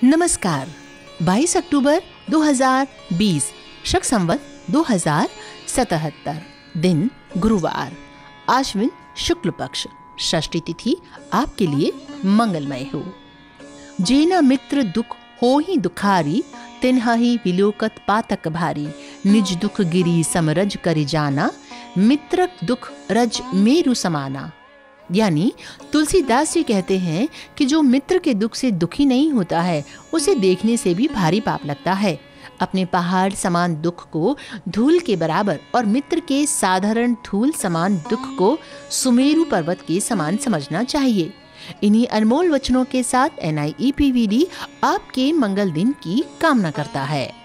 नमस्कार। 22 अक्टूबर 2020 शक संवत 2077 दिन गुरुवार, आश्विन शुक्ल पक्ष, षष्ठी तिथि आपके लिए मंगलमय हो। जेना मित्र दुख हो ही दुखारी, तिन्हि विलोकत पातक भारी। निज दुख गिरी समरज करि जाना, मित्रक दुख रज मेरु समाना। यानी तुलसीदास जी कहते हैं कि जो मित्र के दुख से दुखी नहीं होता है, उसे देखने से भी भारी पाप लगता है। अपने पहाड़ समान दुख को धूल के बराबर और मित्र के साधारण धूल समान दुख को सुमेरु पर्वत के समान समझना चाहिए। इन्हीं अनमोल वचनों के साथ NIEPVD आपके मंगल दिन की कामना करता है।